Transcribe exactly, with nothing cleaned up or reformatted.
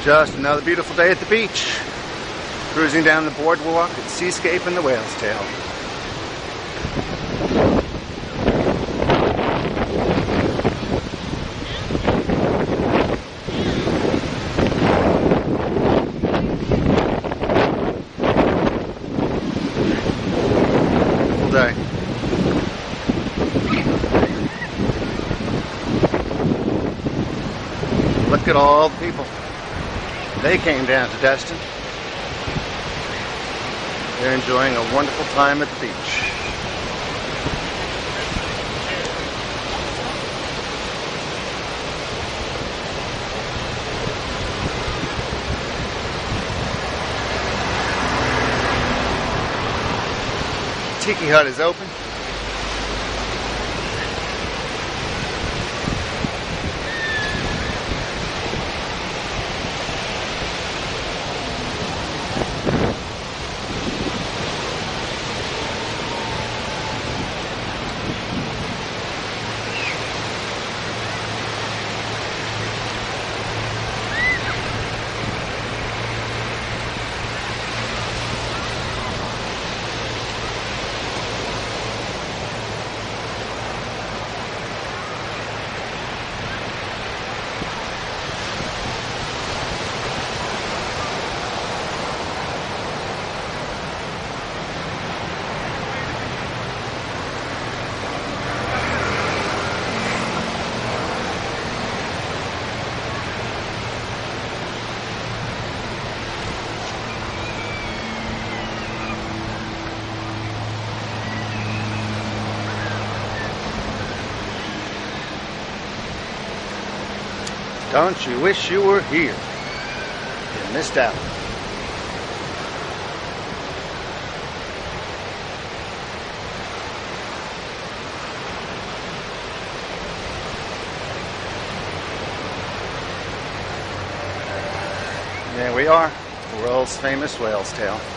Just another beautiful day at the beach. Cruising down the boardwalk at Seascape and the Whale's Tail. Full day. Look at all the people. They came down to Destin. They're enjoying a wonderful time at the beach. Tiki hut is open. Don't you wish you were here? You missed out. There we are, the world's famous Whale's Tail.